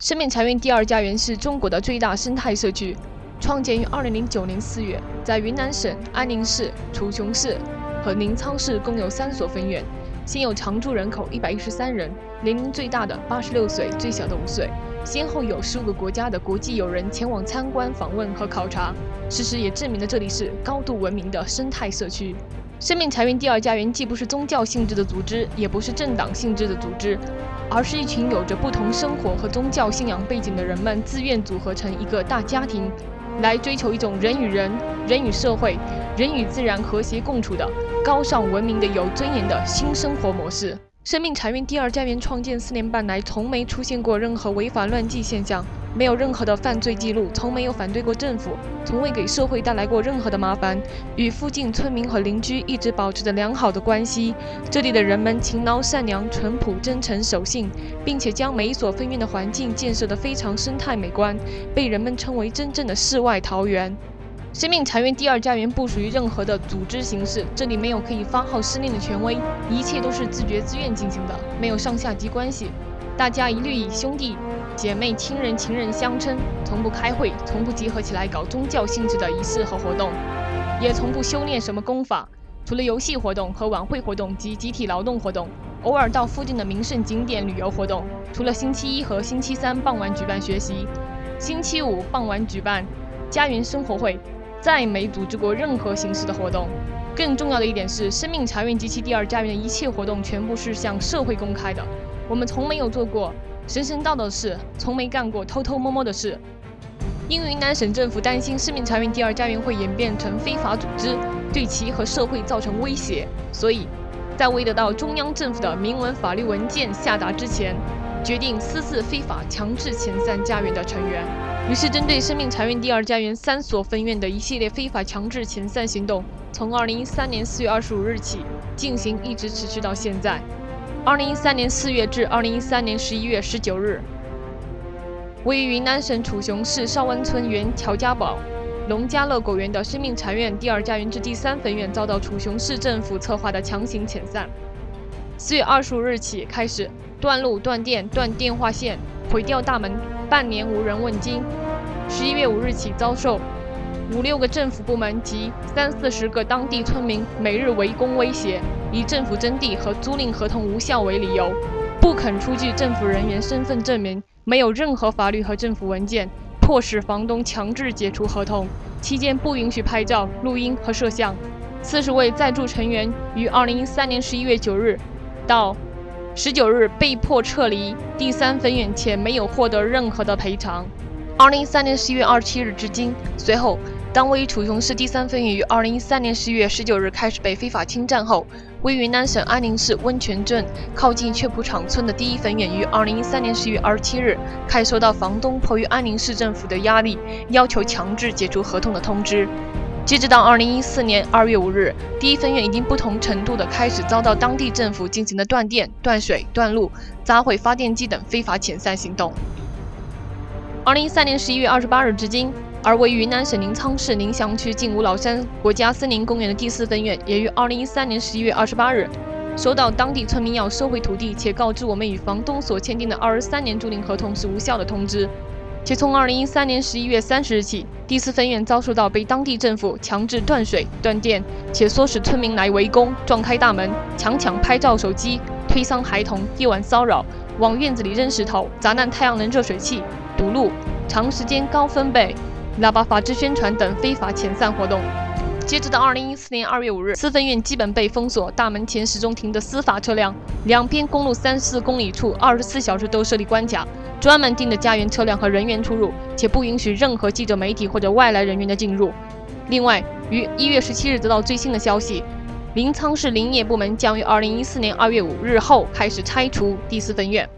生命财源第二家园是中国的最大生态社区，创建于2009年4月，在云南省安宁市、楚雄市和临沧市共有3所分院，现有常住人口113人，年龄最大的86岁，最小的5岁。先后有15个国家的国际友人前往参观、访问和考察，事实也证明了这里是高度文明的生态社区。生命财源第二家园既不是宗教性质的组织，也不是政党性质的组织，而是一群有着不同生活和宗教信仰背景的人们自愿组合成一个大家庭，来追求一种人与人、人与社会、人与自然和谐共处的高尚文明的有尊严的新生活模式。生命财源第二家园创建4年半来，从没出现过任何违法乱纪现象，没有任何的犯罪记录，从没有反对过政府，从未给社会带来过任何的麻烦，与附近村民和邻居一直保持着良好的关系。这里的人们勤劳善良、淳朴真诚、守信，并且将每一所分院的环境建设得非常生态美观，被人们称为真正的世外桃源。生命财源第二家园不属于任何的组织形式，这里没有可以发号施令的权威，一切都是自觉自愿进行的，没有上下级关系，大家一律以兄弟姐妹、亲人、情人相称，从不开会，从不集合起来搞宗教性质的仪式和活动，也从不修炼什么功法。除了游戏活动和晚会活动及集体劳动活动，偶尔到附近的名胜景点旅游活动，除了星期一和星期三傍晚举办学习，星期五傍晚举办家园生活会，再没组织过任何形式的活动。更重要的一点是，生命财源及其第二家园的一切活动全部是向社会公开的，我们从没有做过神神道道的事，从没干过偷偷摸摸的事。因云南省政府担心生命财源第二家园会演变成非法组织，对其和社会造成威胁，所以在未得到中央政府的明文法律文件下达之前，决定私自非法强制遣散家园的成员。于是针对生命财源第二家园3所分院的一系列非法强制遣散行动，从2013年4月25日起进行，一直持续到现在。2013年4月至2013年11月19日，位于云南省楚雄市邵湾村原乔家堡农家乐果园的生命财源第二家园至第3分院遭到楚雄市政府策划的强行遣散。4月25日起开始断路、断电、断电话线、毁掉大门，半年无人问津。11月5日起遭受5-6个政府部门及30-40个当地村民每日围攻威胁，以政府征地和租赁合同无效为理由，不肯出具政府人员身份证明，没有任何法律和政府文件，迫使房东强制解除合同，期间不允许拍照、录音和摄像。40位在驻成员于2013年11月9日到19日被迫撤离第3分院，且没有获得任何的赔偿。2013年11月27日至今，随后当位于楚雄市第3分院于2013年11月19日开始被非法侵占后，位于云南省安宁市温泉镇靠近雀浦场村的第1分院于2013年11月27日开始收到房东迫于安宁市政府的压力，要求强制解除合同的通知。截止到2014年2月5日，第1分院已经不同程度地开始遭到当地政府进行的断电、断水、断路、砸毁发电机等非法遣散行动。2013年11月28日至今，而位于云南省临沧市临翔区劲舞老山国家森林公园的第4分院，也于2013年11月28日收到当地村民要收回土地，且告知我们与房东所签订的23年租赁合同是无效的通知。且从2013年11月30日起，第4分院遭受到被当地政府强制断水、断电，且唆使村民来围攻、撞开大门、强抢拍照手机、推搡孩童、夜晚骚扰、往院子里扔石头、砸烂太阳能热水器、堵路、长时间高分贝喇叭法制宣传等非法遣散活动。截止到2014年2月5日，4分院基本被封锁，大门前始终停着司法车辆，两边公路34公里处24小时都设立关卡，专门盯着家园车辆和人员出入，且不允许任何记者、媒体或者外来人员的进入。另外，于1月17日得到最新的消息，临沧市林业部门将于2014年2月5日后开始拆除第4分院。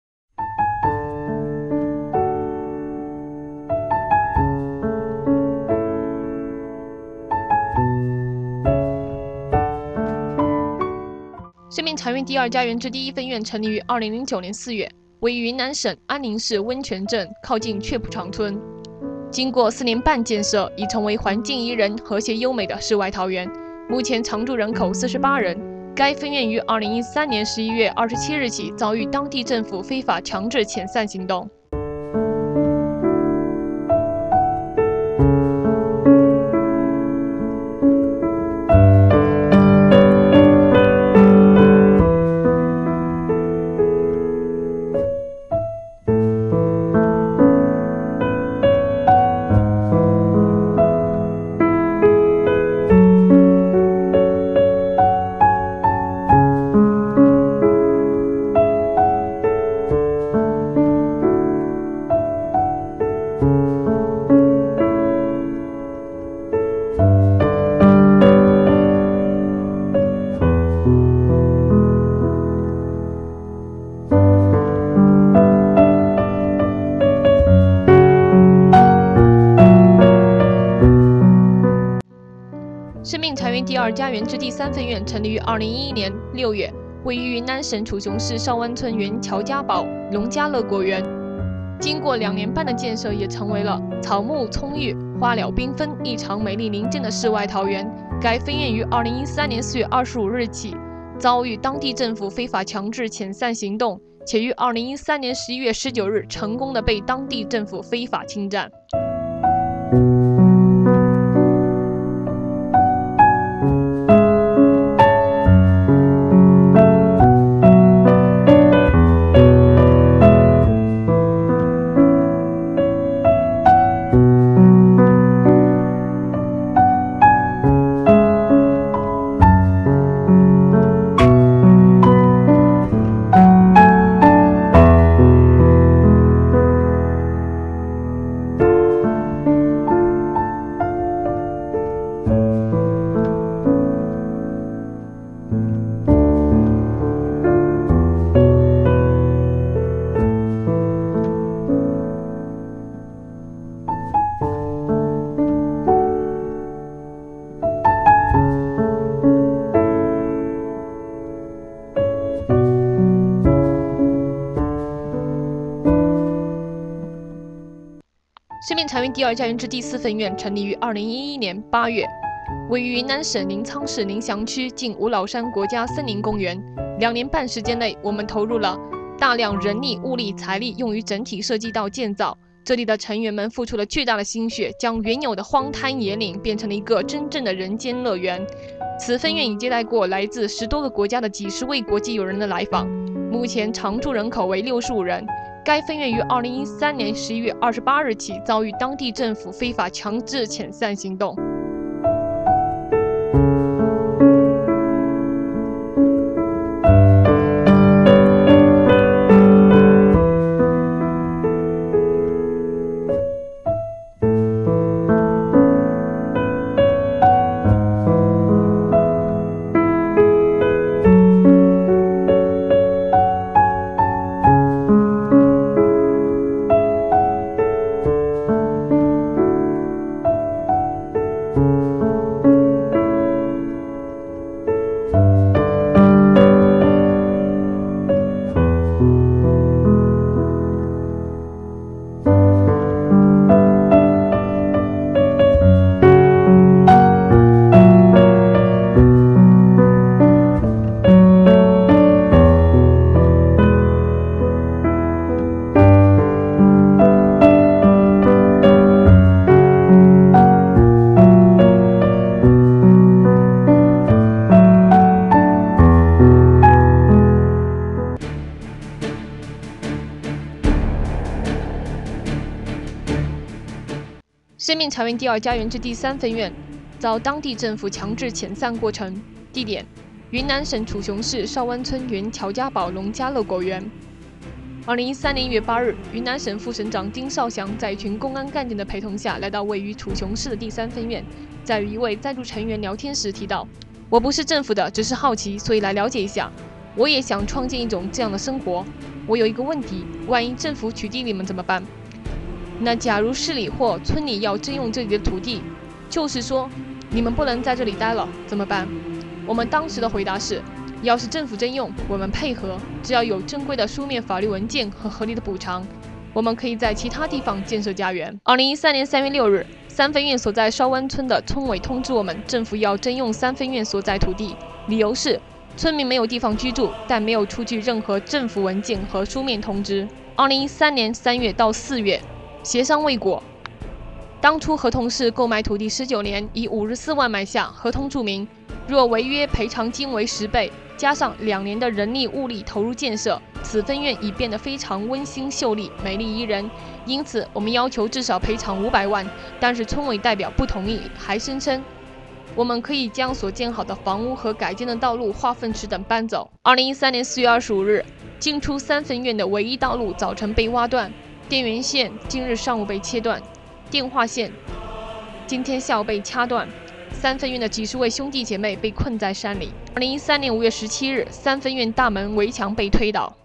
生命财源第二家园至第1分院成立于2009年4月，位于云南省安宁市温泉镇靠近雀浦场村。经过4年半建设，已成为环境宜人、和谐优美的世外桃源。目前常住人口48人。该分院于2013年11月27日起遭遇当地政府非法强制遣散行动。 第二家园之第三分院成立于2011年6月，位于云南省楚雄市邵湾村原乔家堡农家乐果园。经过2年半的建设，也成为了草木葱郁、花鸟缤纷、异常美丽宁静的世外桃源。该分院于2013年4月25日起遭遇当地政府非法强制遣散行动，且于2013年11月19日成功的被当地政府非法侵占。生命茶园第二家园之第4分院成立于2011年8月，位于云南省临沧市临祥区近五老山国家森林公园。2年半时间内，我们投入了大量人力、物力、财力用于整体设计到建造。这里的成员们付出了巨大的心血，将原有的荒滩野岭变成了一个真正的人间乐园。此分院已接待过来自10多个国家的几十位国际友人的来访，目前常住人口为65人。该分院于2013年11月28日起遭遇当地政府非法强制遣散行动。生命茶园第二家园之第3分院遭当地政府强制遣散过程，地点：云南省楚雄市邵湾村原乔家堡农家乐果园。2013年1月8日，云南省副省长丁绍祥在一群公安干警的陪同下，来到位于楚雄市的第3分院，在与一位在驻成员聊天时提到：“我不是政府的，只是好奇，所以来了解一下。我也想创建一种这样的生活。我有一个问题，万一政府取缔你们怎么办？那假如市里或村里要征用这里的土地，就是说你们不能在这里待了，怎么办？”我们当时的回答是：要是政府征用，我们配合，只要有正规的书面法律文件和合理的补偿，我们可以在其他地方建设家园。2013年3月6日，3分院所在邵湾村的村委通知我们，政府要征用3分院所在土地，理由是村民没有地方居住，但没有出具任何政府文件和书面通知。2013年3月到4月，协商未果。当初合同是购买土地19年，以54万买下，合同注明，若违约赔偿金为10倍，加上2年的人力物力投入建设，此分院已变得非常温馨秀丽、美丽宜人。因此，我们要求至少赔偿500万，但是村委代表不同意，还声称我们可以将所建好的房屋和改建的道路、化粪池等搬走。2013年4月25日，进出3分院的唯一道路早晨被挖断，电源线今日上午被切断，电话线今天下午被掐断。3分院的几十位兄弟姐妹被困在山里。2013年5月17日，3分院大门围墙被推倒。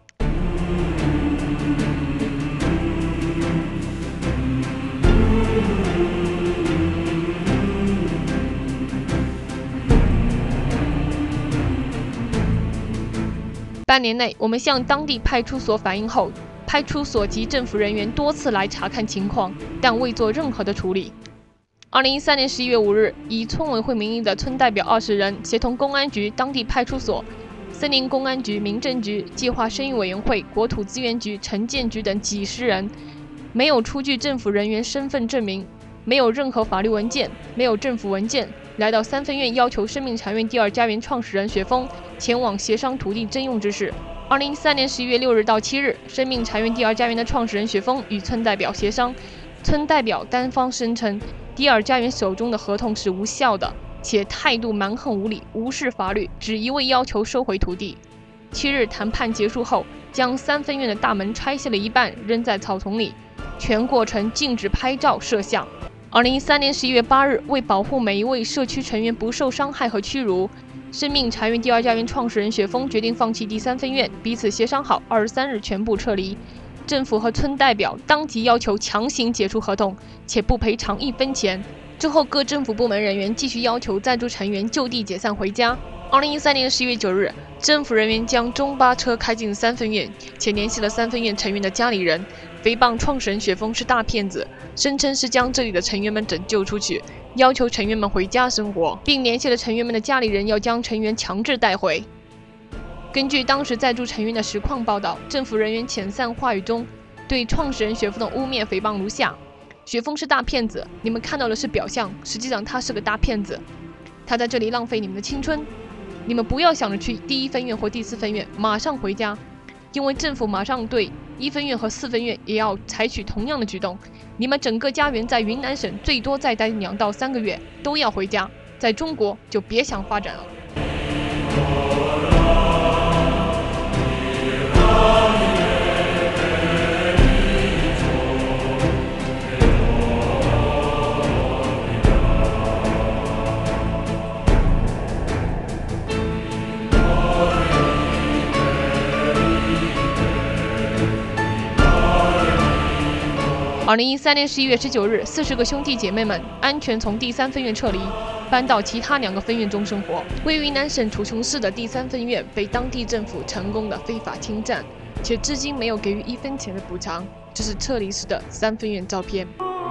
半年内，我们向当地派出所反映后，派出所及政府人员多次来查看情况，但未做任何的处理。2013年11月5日，以村委会名义的村代表20人，协同公安局、当地派出所、森林公安局、民政局、计划生育委员会、国土资源局、城建局等几十人，没有出具政府人员身份证明，没有任何法律文件，没有政府文件，来到三分院要求生命禅院第二家园创始人雪峰前往协商土地征用之事。2013年11月6日到7日，生命禅院第二家园的创始人雪峰与村代表协商，村代表单方声称第二家园手中的合同是无效的，且态度蛮横无理，无视法律，只一味要求收回土地。7日谈判结束后，将三分院的大门拆卸了一半，扔在草丛里，全过程禁止拍照摄像。2013年11月8日，为保护每一位社区成员不受伤害和屈辱，生命禅院第二家园创始人雪峰决定放弃第三分院，彼此协商好23日全部撤离。政府和村代表当即要求强行解除合同，且不赔偿1分钱。之后，各政府部门人员继续要求暂住成员就地解散回家。2013年11月9日，政府人员将中巴车开进三分院，且联系了三分院成员的家里人，诽谤创始人雪峰是大骗子，声称是将这里的成员们拯救出去，要求成员们回家生活，并联系了成员们的家里人，要将成员强制带回。根据当时在驻成员的实况报道，政府人员遣散话语中对创始人雪峰的污蔑诽谤如下：雪峰是大骗子，你们看到的是表象，实际上他是个大骗子，他在这里浪费你们的青春，你们不要想着去第一分院或第四分院，马上回家，因为政府马上对1分院和4分院也要采取同样的举动，你们整个家园在云南省最多再待2到3个月，都要回家，在中国就别想发展了。2013年11月19日，40个兄弟姐妹们安全从第三分院撤离，搬到其他2个分院中生活。位于云南省楚雄市的第三分院被当地政府成功的非法侵占，且至今没有给予1分钱的补偿。这是撤离时的三分院照片。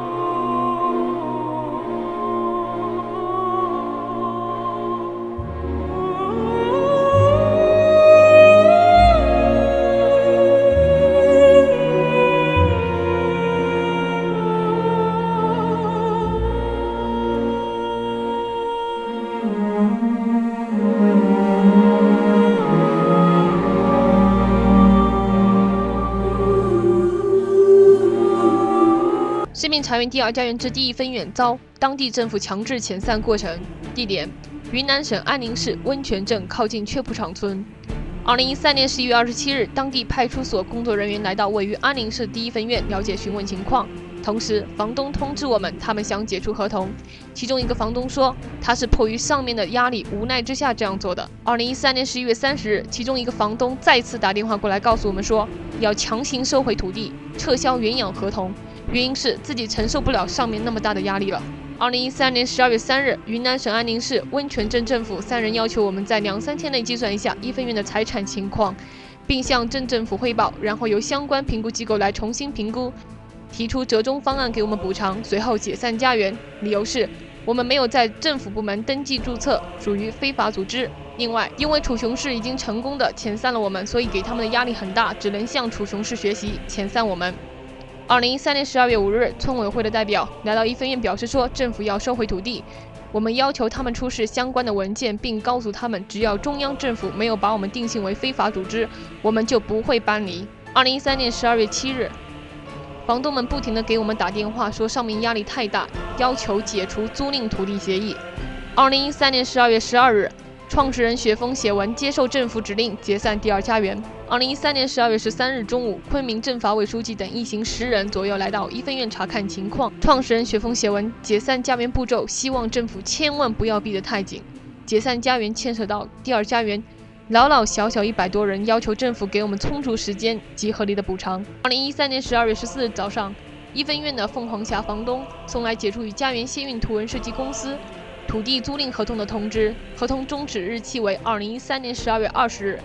生命禅院第二家园至第1分院遭当地政府强制遣散过程，地点：云南省安宁市温泉镇靠近雀瀑场村。2013年11月27日，当地派出所工作人员来到位于安宁市第1分院了解询问情况，同时房东通知我们，他们想解除合同。其中一个房东说，他是迫于上面的压力，无奈之下这样做的。2013年11月30日，其中一个房东再次打电话过来告诉我们说，要强行收回土地，撤销原养合同。原因是自己承受不了上面那么大的压力了。2013年12月3日，云南省安宁市温泉镇政府3人要求我们在2-3天内计算一下1分院的财产情况，并向镇政府汇报，然后由相关评估机构来重新评估，提出折中方案给我们补偿，随后解散家园。理由是我们没有在政府部门登记注册，属于非法组织。另外，因为楚雄市已经成功的遣散了我们，所以给他们的压力很大，只能向楚雄市学习，遣散我们。2013年12月5日，村委会的代表来到1分院，表示说政府要收回土地，我们要求他们出示相关的文件，并告诉他们，只要中央政府没有把我们定性为非法组织，我们就不会搬离。2013年12月7日，房东们不停地给我们打电话，说上面压力太大，要求解除租赁土地协议。2013年12月12日，创始人雪峰写文接受政府指令解散第二家园。2013年12月13日中午，昆明镇法委书记等一行10人左右来到1分院查看情况。创始人雪峰写文解散家园步骤，希望政府千万不要逼得太紧。解散家园牵扯到第二家园老老小小100多人，要求政府给我们充足时间及合理的补偿。2013年12月14日早上，1分院的凤凰峡房东送来解除与家园先运图文设计公司土地租赁合同的通知，合同终止日期为2013年12月20日。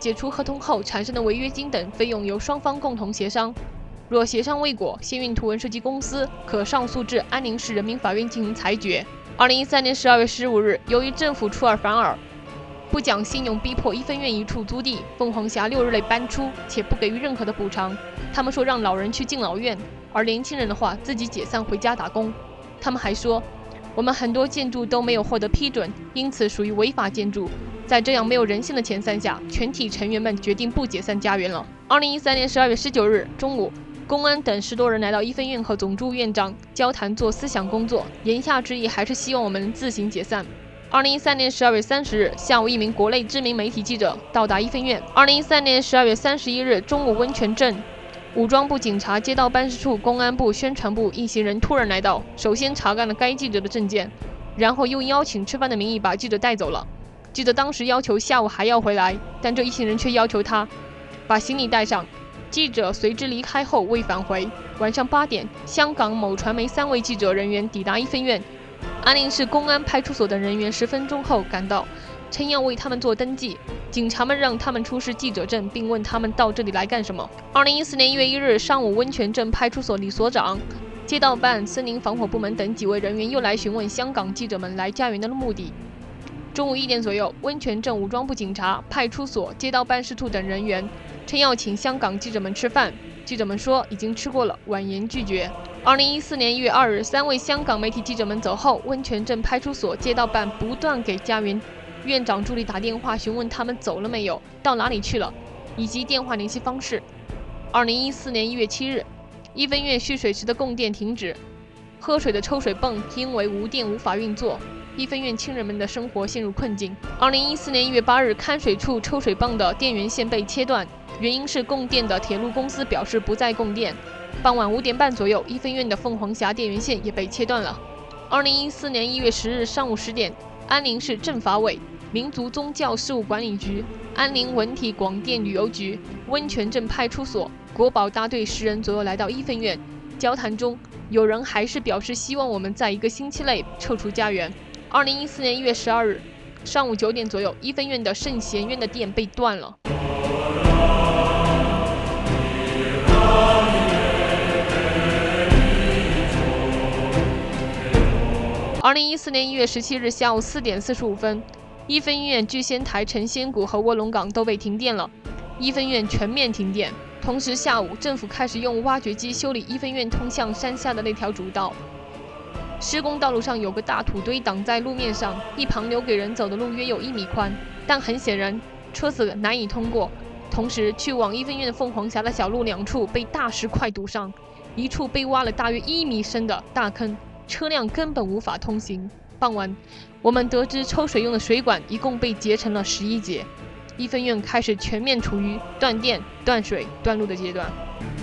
解除合同后产生的违约金等费用由双方共同协商。若协商未果，先运图文设计公司可上诉至安宁市人民法院进行裁决。2013年12月15日，由于政府出尔反尔，不讲信用，逼迫一分院一处租地凤凰峡6日内搬出，且不给予任何的补偿。他们说让老人去敬老院，而年轻人的话自己解散回家打工。他们还说，我们很多建筑都没有获得批准，因此属于违法建筑。在这样没有人性的遣散下，全体成员们决定不解散家园了。2013年12月19日中午，公安等10多人来到一分院和总住院长交谈做思想工作，言下之意还是希望我们能自行解散。2013年12月30日下午，一名国内知名媒体记者到达一分院。2013年12月31日中午，温泉镇武装部警察街道办事处、公安部宣传部一行人突然来到，首先查干了该记者的证件，然后又邀请吃饭的名义把记者带走了。记者当时要求下午还要回来，但这一行人却要求他把行李带上。记者随之离开后未返回。晚上8点，香港某传媒3位记者人员抵达一分院，安宁市公安派出所等人员10分钟后赶到，称要为他们做登记。警察们让他们出示记者证，并问他们到这里来干什么。2014年1月1日上午，温泉镇派出所李所长、街道办、森林防火部门等几位人员又来询问香港记者们来家园的目的。中午1点左右，温泉镇武装部警察、派出所、街道办事处等人员称要请香港记者们吃饭，记者们说已经吃过了，婉言拒绝。2014年1月2日，3位香港媒体记者们走后，温泉镇派出所、街道办不断给家园院长助理打电话询问他们走了没有，到哪里去了，以及电话联系方式。2014年1月7日，一分院蓄水池的供电停止，喝水的抽水泵因为无电无法运作，一分院亲人们的生活陷入困境。2014年1月8日，看水处抽水泵的电源线被切断，原因是供电的铁路公司表示不再供电。傍晚5点半左右，一分院的凤凰峡电源线也被切断了。2014年1月10日上午10点，安宁市政法委、民族宗教事务管理局、安宁文体广电旅游局、温泉镇派出所、国保大队10人左右来到一分院。交谈中，有人还是表示希望我们在1个星期内撤出家园。2014年1月12日上午9点左右，一分院的圣贤院的电被断了。2014年1月17日下午4点45分，一分院聚仙台、成仙谷和卧龙岗都被停电了，一分院全面停电。同时下午，政府开始用挖掘机修理一分院通向山下的那条主道。施工道路上有个大土堆挡在路面上，一旁留给人走的路约有1米宽，但很显然车子难以通过。同时，去往一分院的凤凰峡的小路2处被大石块堵上，一处被挖了大约1米深的大坑，车辆根本无法通行。傍晚，我们得知抽水用的水管一共被截成了11节，一分院开始全面处于断电、断水、断路的阶段。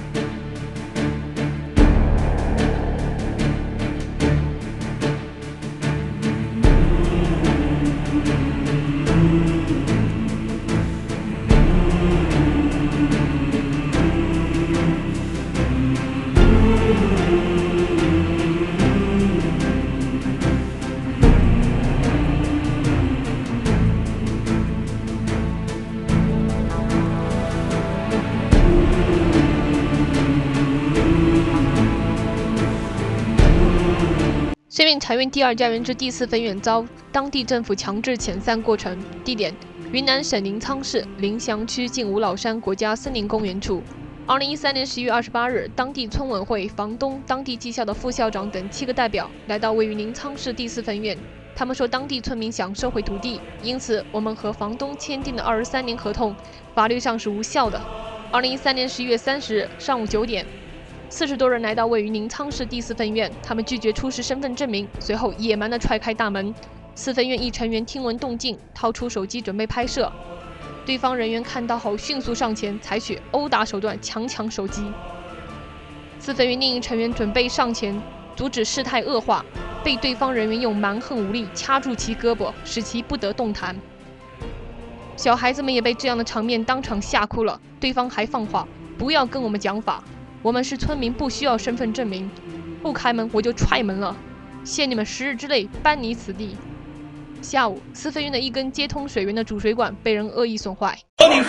绥远财院第2家园之第4分院遭当地政府强制遣散过程，地点：云南省临沧市临翔区近五老山国家森林公园处。2013年11月28日，当地村委会、房东、当地技校的副校长等7个代表来到位于临沧市第4分院。他们说，当地村民想收回土地，因此我们和房东签订的23年合同法律上是无效的。2013年11月30日上午9点。40多人来到位于临沧市第4分院，他们拒绝出示身份证明，随后野蛮地踹开大门。4分院一成员听闻动静，掏出手机准备拍摄，对方人员看到后迅速上前，采取殴打手段强抢手机。4分院另一成员准备上前阻止事态恶化，被对方人员用蛮横无力掐住其胳膊，使其不得动弹。小孩子们也被这样的场面当场吓哭了。对方还放话：“不要跟我们讲法。我们是村民，不需要身份证明，不开门我就踹门了，限你们10日之内搬离此地。” 下午，四分院的一根接通水源的主水管被人恶意损坏。 你们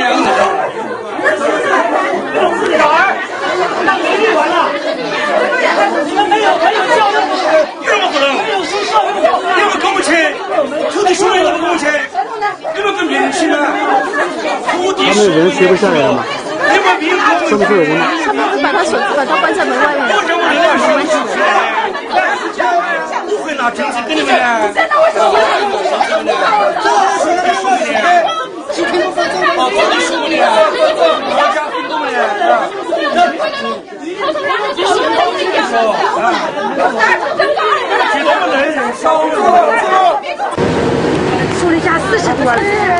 没有交流，为什么不能？没有宿舍，你们给我们钱，土地收入你们给我们钱，你们跟别人去吗？土地收入人接不下来了吗？是不是有人？ 他们把他手机把他关在门外面。 我会拿证据给你们的。 处理价40多了。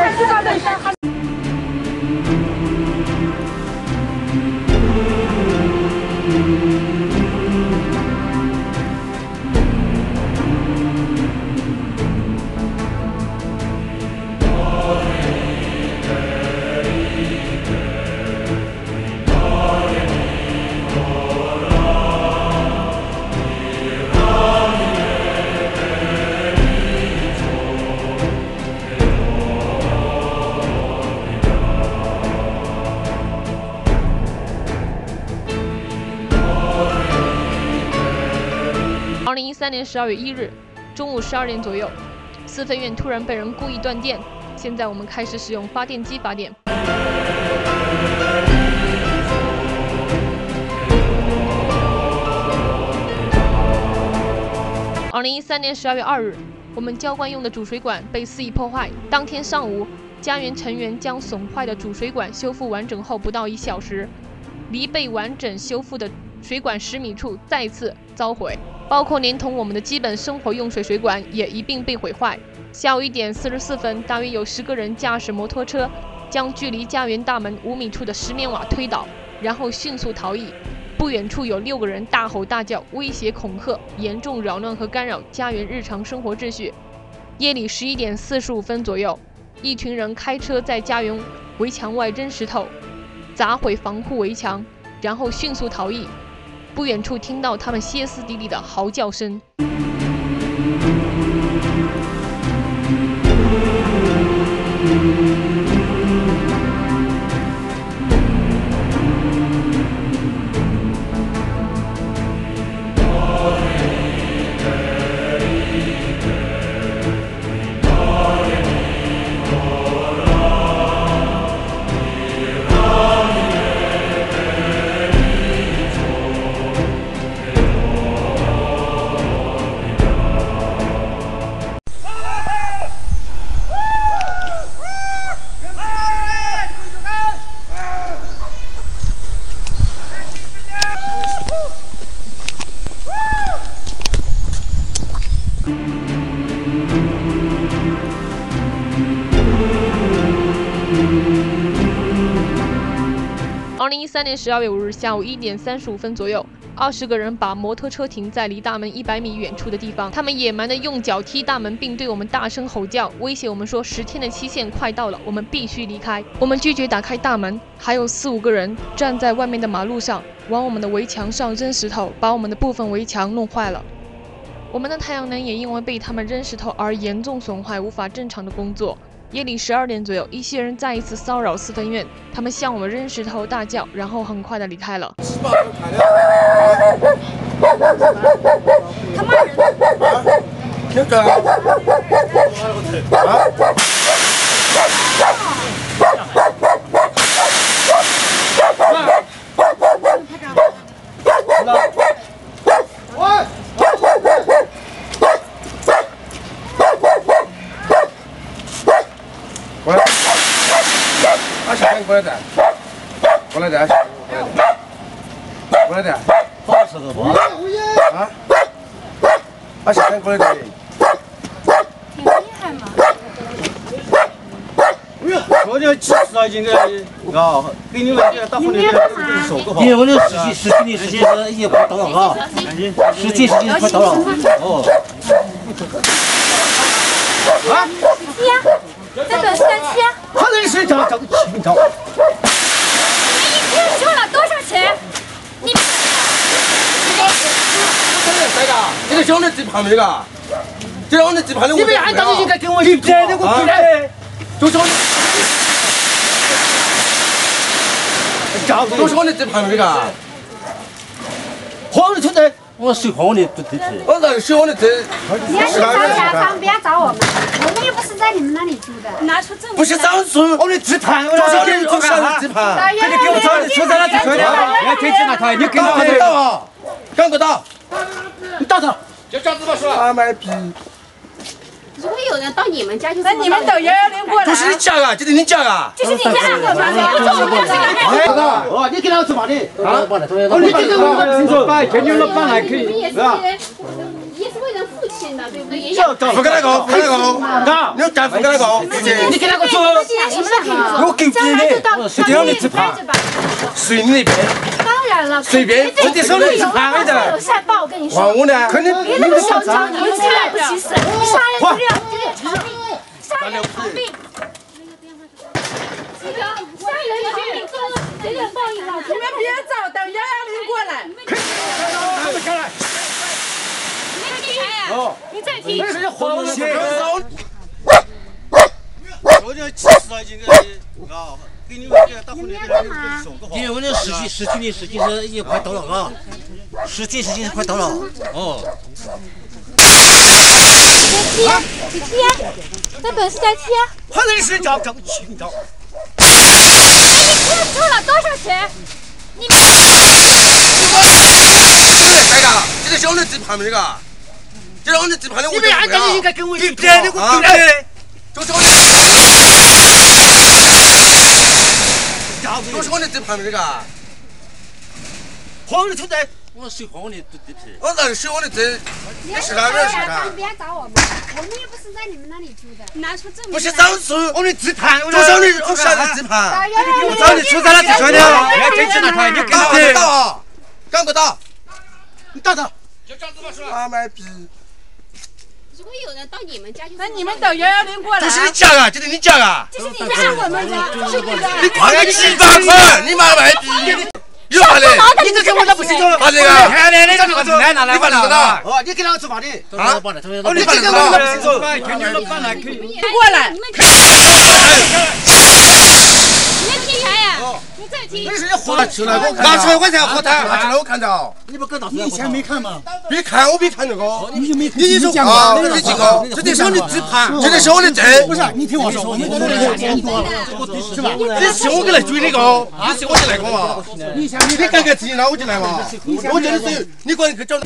2013年12月1日中午12点左右，四分院突然被人故意断电。现在我们开始使用发电机发电。2013年12月2日，我们浇灌用的主水管被肆意破坏。当天上午，家园成员将损坏的主水管修复完整后不到1小时，离被完整修复的水管10米处再次遭毁。包括连同我们的基本生活用水水管也一并被毁坏。下午1点44分，大约有10个人驾驶摩托车，将距离家园大门5米处的石棉瓦推倒，然后迅速逃逸。不远处有6个人大吼大叫，威胁恐吓，严重扰乱和干扰家园日常生活秩序。夜里11点45分左右，一群人开车在家园围墙外扔石头，砸毁防护围墙，然后迅速逃逸。不远处听到他们歇斯底里的嚎叫声。2013年12月5日下午1点35分左右，20个人把摩托车停在离大门100米远处的地方，他们野蛮地用脚踢大门，并对我们大声吼叫，威胁我们说10天的期限快到了，我们必须离开。我们拒绝打开大门，还有4、5个人站在外面的马路上，往我们的围墙上扔石头，把我们的部分围墙弄坏了。我们的太阳能也因为被他们扔石头而严重损坏，无法正常的工作。夜里12点左右，一些人再一次骚扰四分院，他们向我们扔石头、大叫，然后很快的离开了。 他骂人。 这个。过来点，过来点，过来点，好吃的不？啊？把小孩过来点。 挺厉害嘛。 哎呀，我这几十了，应该啊，给你们这大伙的手够好。 因为我这实际是已经快到了啊，实际快到了。哦。 啊？你呀，在表示生气啊？ 他那是找个气氛找。 你们一天收了多少钱？你。 这个兄弟在旁边个， 这让你只判的， 你们按道理应该跟我一致的，我不然就说都是我的只判这个， 黄的存在。 我水黄的不对。 我那是我的这， 你要去找甲方，不要找我们，我们又不是在你们那里住的。拿出证据。 不是上诉， 我的只判， 就是我的我下的只判。 你给我找车站那就可以了，要推荐那台，你给我赶到啊，赶不到， 你打他， 就这样子吧，是吧？他妈逼！ 如果有人到你们家，就那你们等110过来。 不是你家啊，就是你家啊。 就是你家的嘛， 哦，你给他做嘛的？ 啊， 你这个我们清楚，跟你老板还可以，是吧？ 也是为人父亲的，对不对？也不跟他搞，不跟他搞，你要干不跟他搞， 你给那个做， 什么都可以做。 我给你的，是这样的只判， 随你那边。 当然了， 随便，我的手里是判的。 有善报，我跟你说。 还我呢？肯定别那么嚣张，你们这样不起死，你杀人就有偿命，杀人偿命。这个杀人偿命，这个报应了。 你们别找，等110过来。 哦，你再提。 这是黄的血。 我这气死了，已经啊！给你们这个大婚礼给人送个好。因为我这实际是已经快到了啊，实际是快到了哦。 再踢，那本事再踢。 换的是找清找。 你骗出了多少钱？你。 这个，这个小的只判这个，这让你只判的我。 你们按道理应该跟我一致的，我不然就是我的。都是我的只判这个， 黄的存在。 我水黄的不对皮。 我那是我的这，你是哪边是的？ 不要找我们，我们又不是在你们那里住的。拿出证据。 不是上诉， 我的只判， 就是我下的只判。 我找你出在那就说的，要推荐那台，你给他赶不到，赶不到， 你打他。 就这样子吧，是吧？他妈逼！ 如果有人到你们家， 那你们等110过来。 这是你家啊，就是你家啊。 这是你家，我们家，就是你家。 你快点700块，你妈卖逼！有啥的？ 你这跟我那不清楚。 他这个， 你把这个拿。哦，你给他做嘛的？ 啊？ 哦，你这个我那不清楚。跟你老板还可以。 过来。 你们提钱呀？你再提。 那是要花出来，拿出来我才要喝汤，拿出来我看到。 你不跟到？ 你以前没看吗？ 没看，我没看那个。 你就没看？ 你说啊？你这个，这得是我的只判，这得是我的证。 不是，你听我说，我们这里有钱多，是吧？ 这是我给来追那个，你是我就来个嘛。你赶快提，那我就来嘛。我叫你谁？你管你去找。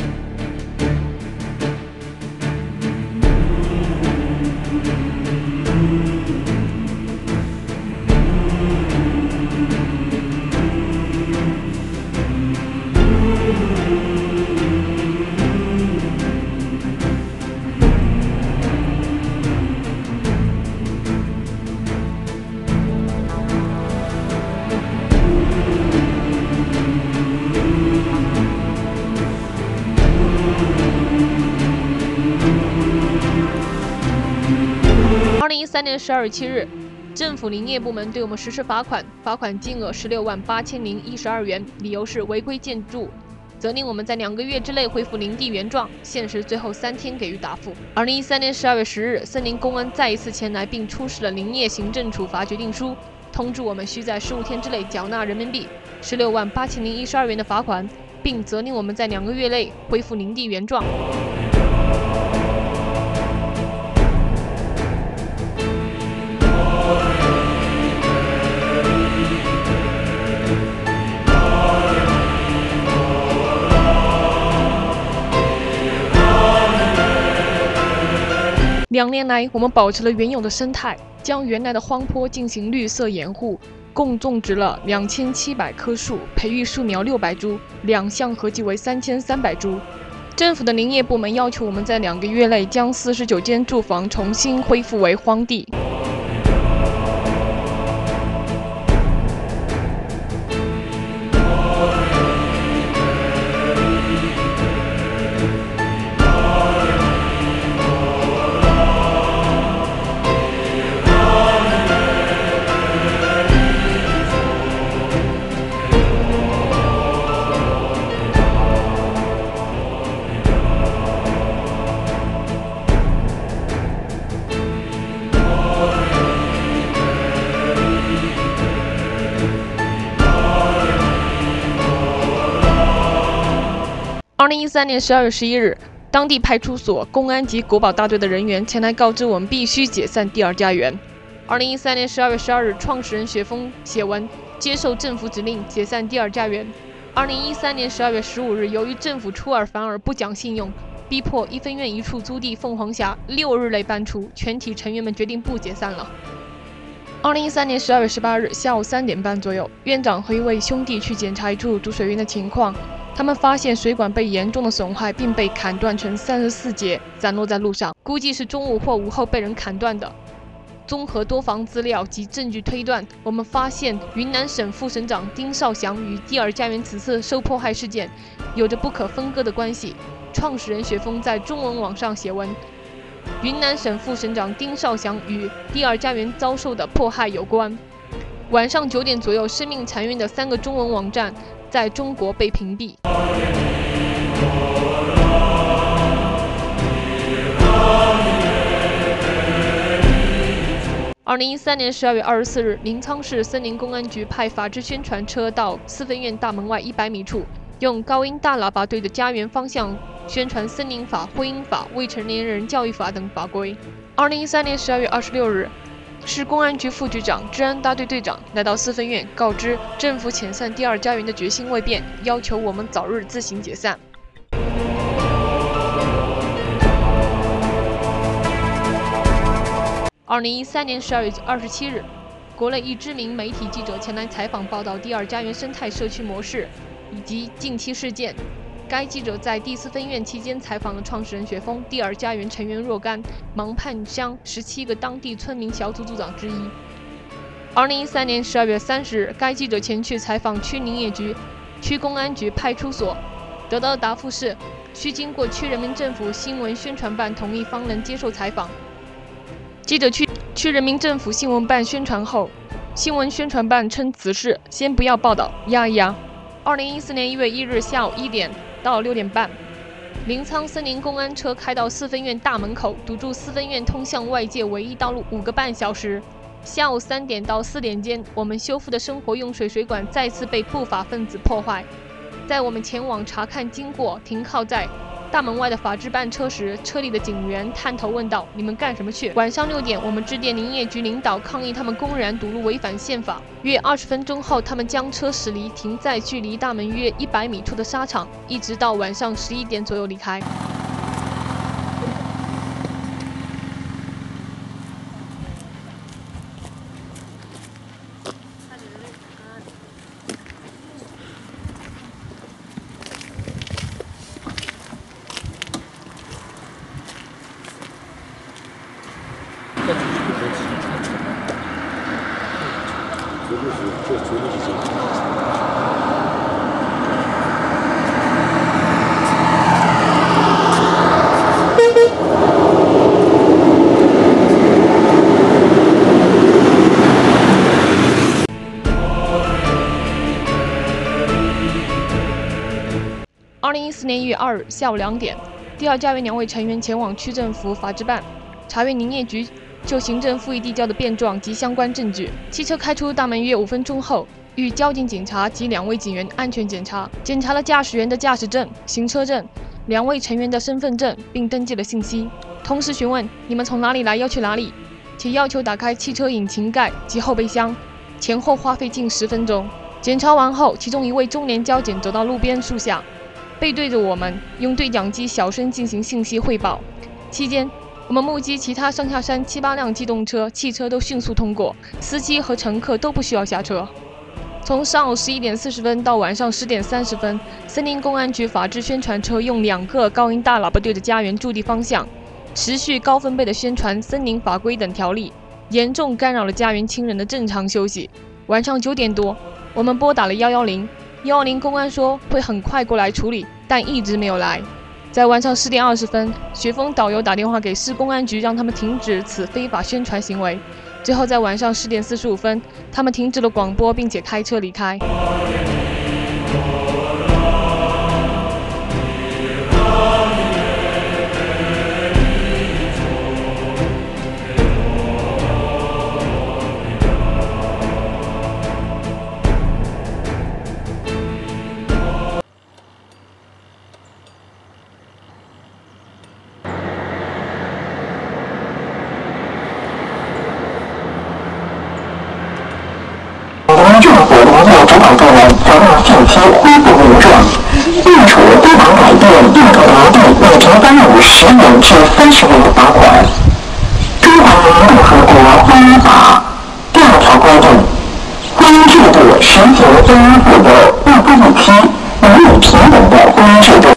2013年12月7日，政府林业部门对我们实施罚款，罚款金额168012元，理由是违规建筑，责令我们在2个月之内恢复林地原状，限时最后3天给予答复。2013年12月10日，森林公安再一次前来并出示了林业行政处罚决定书，通知我们需在15天之内缴纳人民币168012元的罚款，并责令我们在2个月内恢复林地原状。2年来，我们保持了原有的生态，将原来的荒坡进行绿色掩护，共种植了2700棵树，培育树苗600株，2项合计为3300株。政府的林业部门要求我们在2个月内将49间住房重新恢复为荒地。 2013年12月11日，当地派出所、公安及国保大队的人员前来告知我们必须解散第二家园。2013年12月12日，创始人雪峰写文接受政府指令解散第二家园。2013年12月15日，由于政府出尔反尔、不讲信用，逼迫1分院1处租地凤凰峡6日内搬出，全体成员们决定不解散了。2013年12月18日下午3点半左右，院长和一位兄弟去检查一处主水源的情况，他们发现水管被严重的损坏，并被砍断成34节，散落在路上，估计是中午或午后被人砍断的。综合多方资料及证据推断，我们发现云南省副省长丁绍祥与第二家园此次受迫害事件有着不可分割的关系。创始人雪峰在中文网上写文：云南省副省长丁绍祥与第二家园遭受的迫害有关。晚上9点左右，生命残孕的3个中文网站在中国被屏蔽。2013年12月24日，临沧市森林公安局派法制宣传车到4分院大门外100米处，用高音大喇叭对着家园方向宣传森林法、婚姻法、未成年人教育法等法规。2013年12月26日，市公安局副局长、治安大队队长来到4分院，告知政府遣散第二家园的决心未变，要求我们早日自行解散。2013年12月27日，国内一知名媒体记者前来采访报道第二家园生态社区模式以及近期事件。该记者在第4分院期间采访了创始人雪峰、第二家园成员若干、芒畔乡17个当地村民小组组长之一。2013年12月30日，该记者前去采访区林业局、区公安局、派出所，得到的答复是需经过区人民政府新闻宣传办同意方能接受采访。记者去区人民政府新闻办宣传后，新闻宣传办称此事先不要报道，压一压。2014年1月1日下午1点到6点半，临沧森林公安车开到4分院大门口，堵住4分院通向外界唯一道路5个半小时。下午3点到4点间，我们修复的生活用水水管再次被不法分子破坏。在我们前往查看经过，停靠在大门外的法制办车时，车里的警员探头问道：“你们干什么去？”晚上6点，我们致电林业局领导抗议他们公然堵路违反宪法。约20分钟后，他们将车驶离停在距离大门约100米处的沙场，一直到晚上11点左右离开。2014年1月2日下午2点，第二家园2位成员前往区政府法制办，查阅林业局就行政复议递交的便状及相关证据。汽车开出大门约5分钟后，遇交警警察及2位警员安全检查，检查了驾驶员的驾驶证、行车证、2位成员的身份证，并登记了信息。同时询问你们从哪里来，要去哪里，且要求打开汽车引擎盖及后备箱，前后花费近10分钟。检查完后，其中一位中年交警走到路边树下，背对着我们，用对讲机小声进行信息汇报。期间，我们目击其他上下山7、8辆机动车、汽车都迅速通过，司机和乘客都不需要下车。从上午11点40分到晚上10点30分，森林公安局法制宣传车用2个高音大喇叭对着家园驻地方向，持续高分贝的宣传森林法规等条例，严重干扰了家园亲人的正常休息。晚上9点多，我们拨打了110，110公安说会很快过来处理，但一直没有来。在晚上10点20分，雪峰导游打电话给市公安局，让他们停止此非法宣传行为。最后在晚上10点45分，他们停止了广播，并且开车离开。 近期恢复原状。并处多档改变应购额度每平方米10元至30元的罚款。中华人民共和国婚姻法第2条规定，婚姻制度实行婚姻自由、一夫一妻、男女平等的婚姻制度。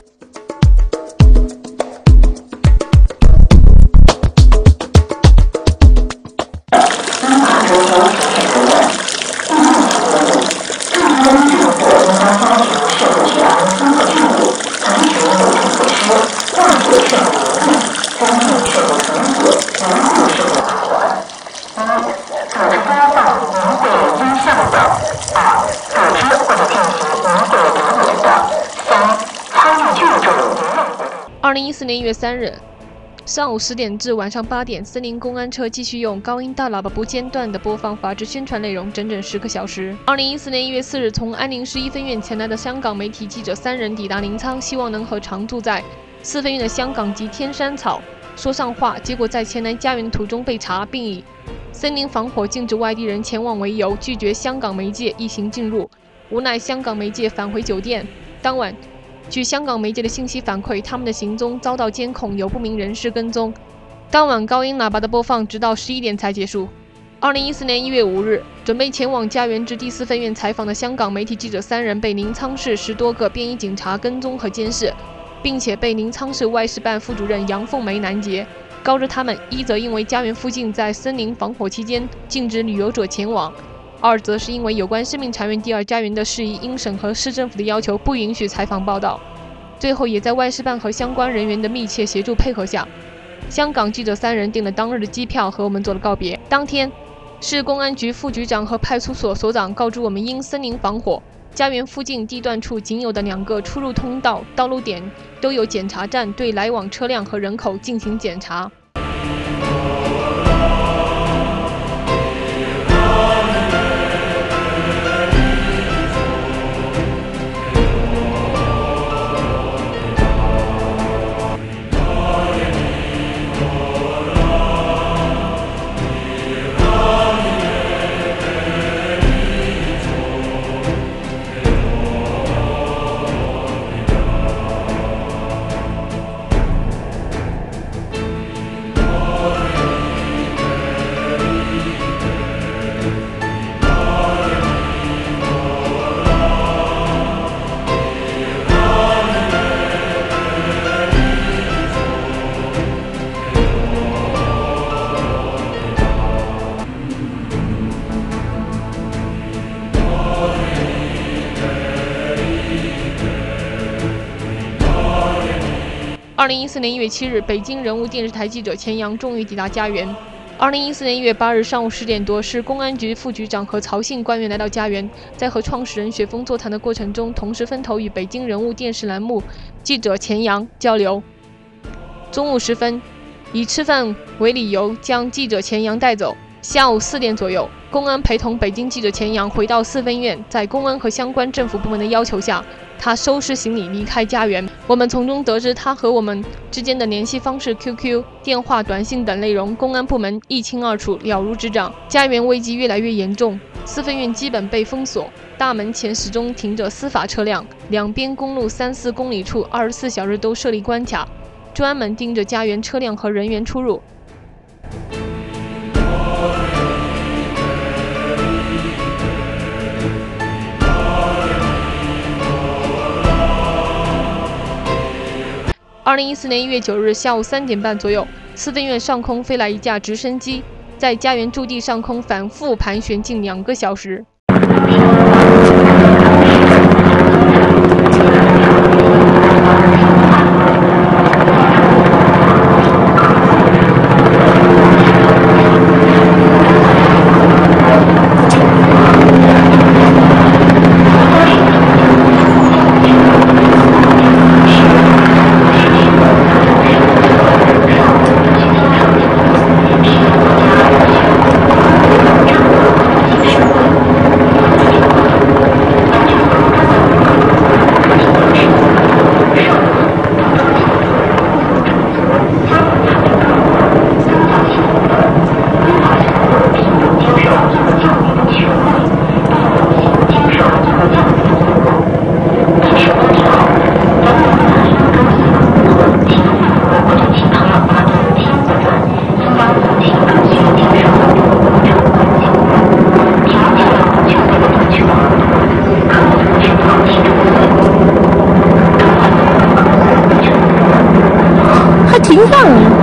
2014年1月3日上午10点至晚上8点，森林公安车继续用高音大喇叭不间断地播放法制宣传内容，整整10个小时。2014年1月4日，从安宁市1分院前来的香港媒体记者3人抵达临沧，希望能和常住在4分院的香港籍天山草说上话，结果在前来家园的途中被查，并以森林防火禁止外地人前往为由，拒绝香港媒介一行进入。无奈香港媒介返回酒店。当晚，据香港媒介的信息反馈，他们的行踪遭到监控，有不明人士跟踪。当晚高音喇叭的播放直到11点才结束。2014年1月5日，准备前往家园至第4分院采访的香港媒体记者3人被临沧市10多个便衣警察跟踪和监视，并且被临沧市外事办副主任杨凤梅拦截，告知他们：一则因为家园附近在森林防火期间禁止旅游者前往；二则是因为有关生命产业第2家园的事宜，因审核市政府的要求不允许采访报道。最后也在外事办和相关人员的密切协助配合下，香港记者3人订了当日的机票和我们做了告别。当天，市公安局副局长和派出所所长告知我们，因森林防火，家园附近地段处仅有的2个出入通道道路点都有检查站对来往车辆和人口进行检查。2014年1月7日，北京人物电视台记者钱阳终于抵达家园。2014年1月8日上午10点多，市公安局副局长和曹姓官员来到家园，在和创始人雪峰座谈的过程中，同时分头与北京人物电视栏目记者钱阳交流。中午时分，以吃饭为理由将记者钱阳带走。下午4点左右，公安陪同北京记者钱阳回到4分院，在公安和相关政府部门的要求下，他收拾行李离开家园。我们从中得知他和我们之间的联系方式、QQ、电话、短信等内容，公安部门一清二楚，了如指掌。家园危机越来越严重，4分院基本被封锁，大门前始终停着司法车辆，两边公路3-4公里处24小时都设立关卡，专门盯着家园车辆和人员出入。2014年1月9日下午3点半左右，4分院上空飞来一架直升机，在家园驻地上空反复盘旋近2个小时。 青少年。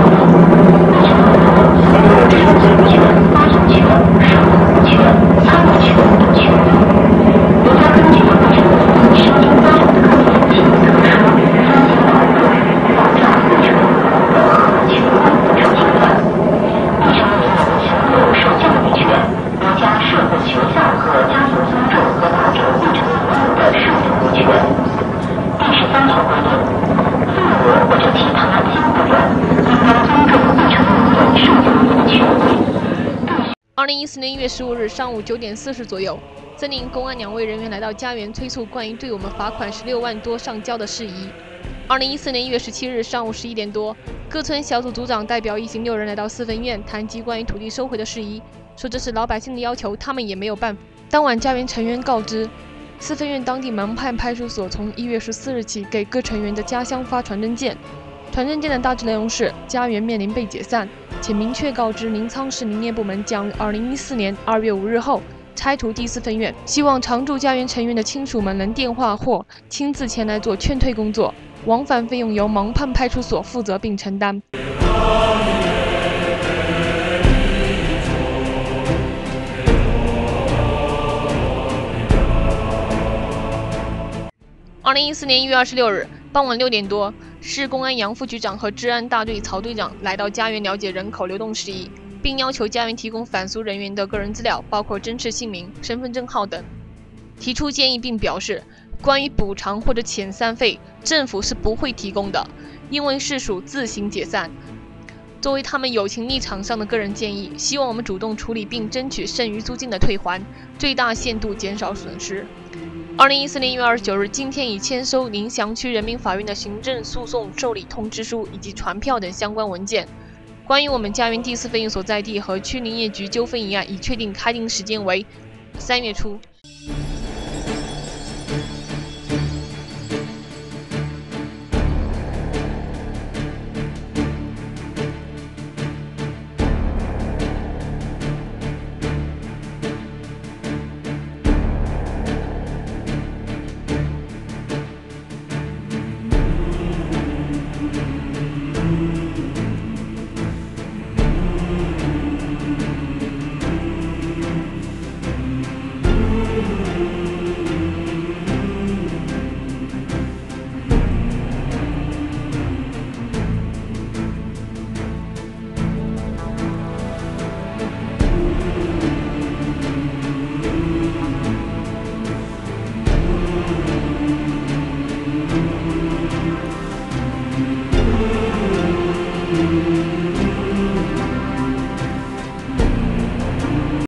2014年1月15日上午9点40左右，森林公安2位人员来到家园催促关于对我们罚款16万多上交的事宜。2014年1月17日上午11点多，各村小组组长代表一行6人来到4分院谈及关于土地收回的事宜，说这是老百姓的要求，他们也没有办法。当晚家园成员告知，4分院当地盲判派出所从1月14日起给各成员的家乡发传真件。 传真件的大致内容是：家园面临被解散，且明确告知临沧市林业部门将于2014年2月5日后拆除第4分院，希望常驻家园成员的亲属们能电话或亲自前来做劝退工作，往返费用由盲判派出所负责并承担。2014年1月26日傍晚6点多。 市公安杨副局长和治安大队曹队长来到家园了解人口流动事宜，并要求家园提供返苏人员的个人资料，包括真实姓名、身份证号等。提出建议并表示，关于补偿或者遣散费，政府是不会提供的，因为是属自行解散。作为他们友情立场上的个人建议，希望我们主动处理并争取剩余租金的退还，最大限度减少损失。 2014年1月29日，今天已签收临翔区人民法院的行政诉讼受理通知书以及传票等相关文件。关于我们家园第4分院所在地和区林业局纠纷一案，已确定开庭时间为3月初。